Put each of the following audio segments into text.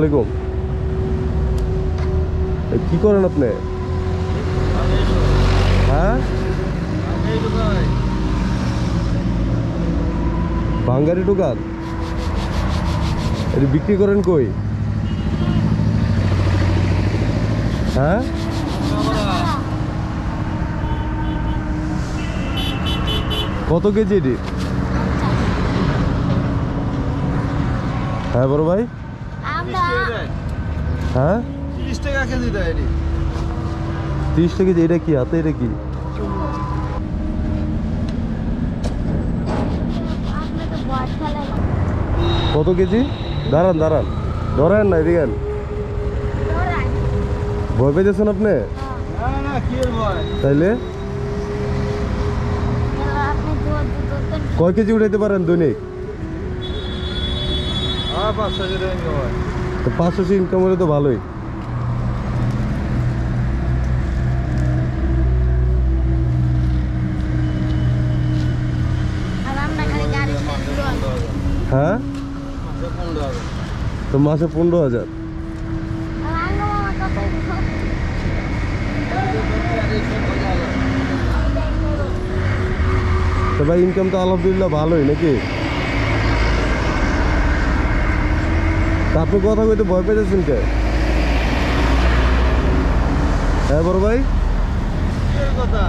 আলাইকুম। কি করেন আপনি? হ্যাঁ, বাঙ্গারি দোকান। এটা বিক্রি করেন কই? হ্যাঁ, কত কেজি এটি? হ্যাঁ বড় ভাই, হ্যাঁ 30 টাকা কেজি দেয় এটি। 30 টাকা কেজি। এটা কি হাতে? এটা কি? কত কেজি? দাঁড়ান দাঁড়ান, ধরেন না, এদিকে ভয় পেয়েছেন আপনি? না কি এর ভয়? তাইলে কয় কেজি উঠাইতে পারেন দৈনিক? 500 টাকা ইনকাম হয়। তো 500 ইনকাম হলে তো ভালোই। হ্যাঁ, তো মাসে 15,000। তো ভাই ইনকাম তো আলহামদুলিল্লাহ ভালোই নাকি? তা আপনি কথা কইতে ভয় পেয়েছেন কে? হ্যাঁ বড় ভাই, কথা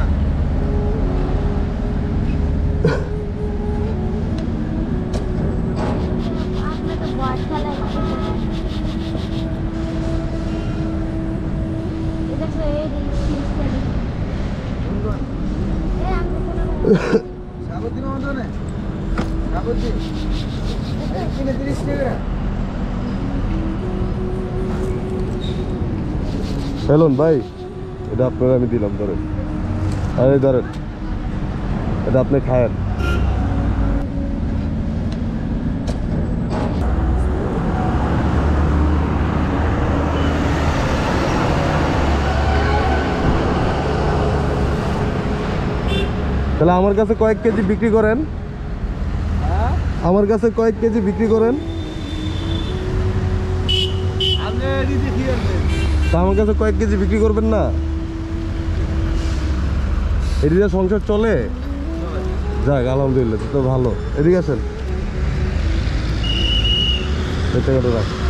সাবুদ্দিন মতো না, সাবুদ্দিন কিনে 30 টাকা। হেলন ভাই, এটা আপনার আমি দিলাম, ধরেন। আরে ধরেন, এটা আপনি খায়েন। তাহলে আমার কাছে কয়েক কেজি বিক্রি করেন, আমার কাছে কয়েক কেজি বিক্রি করেন। আপনি এদিকে কি আনবেন? তা আমার কাছে কয়েক কেজি বিক্রি করবেন না? এদিকে সংসার চলে? যাক আলহামদুলিল্লাহ, তো ভালো। এদিকে আসেন, এই টাকাটা রাখ।